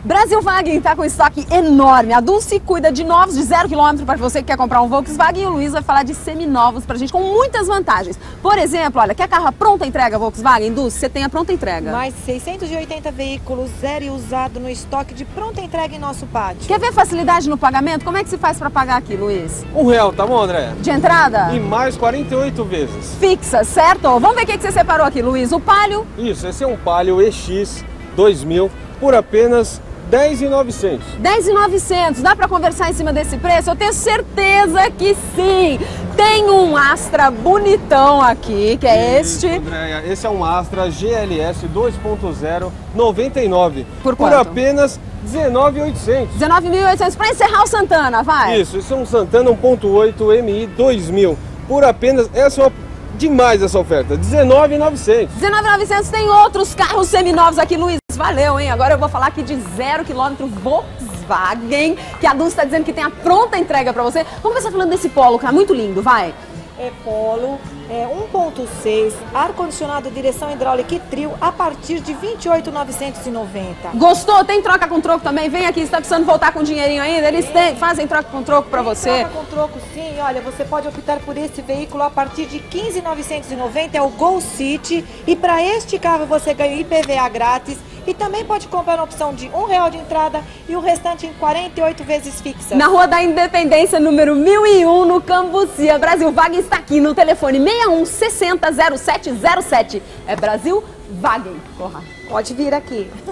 Brasilwagen está com estoque enorme. A Dulce cuida de novos de 0 km para você que quer comprar um Volkswagen, e o Luiz vai falar de seminovos pra gente com muitas vantagens. Por exemplo, olha, quer carro a pronta entrega Volkswagen? Dulce, você tem a pronta entrega. Mais 680 veículos zero e usado no estoque de pronta entrega em nosso pátio. Quer ver facilidade no pagamento? Como é que se faz para pagar aqui, Luiz? R$1, tá bom, André? De entrada? E mais 48 vezes. Fixa, certo? Vamos ver o que você separou aqui, Luiz. O Palio? Isso, esse é um Palio EX 2000 por apenas R$10.900. 10.900. Dá para conversar em cima desse preço? Eu tenho certeza que sim. Tem um Astra bonitão aqui, que é Isso, este. Andréia, esse é um Astra GLS 2.0 99. Por quanto? Apenas R$19.800. 19.800 para encerrar o Santana, vai. Isso, esse é um Santana 1.8 MI 2000 por apenas, demais essa oferta, R$19.900. 19.900. Tem outros carros seminovos aqui, Luiz. Valeu, hein? Agora eu vou falar aqui de 0 km Volkswagen, que a Dulce está dizendo que tem a pronta entrega para você. Vamos começar falando desse Polo, que é muito lindo, vai. É Polo, é 1.6, ar-condicionado, direção hidráulica e trio a partir de R$28.990. Gostou? Tem troca com troco também? Vem aqui, você está precisando voltar com dinheirinho ainda? Eles fazem troca com troco para você. Troca com troco, sim. Olha, você pode optar por esse veículo a partir de R$15.990, é o Gol City. E para este carro você ganha IPVA grátis. E também pode comprar na opção de R$1 de entrada e o restante em 48 vezes fixas. Na Rua da Independência, número 1001, no Cambuci. A Brasilwagen está aqui no telefone 61 60 0707. É Brasilwagen. Corra. Pode vir aqui.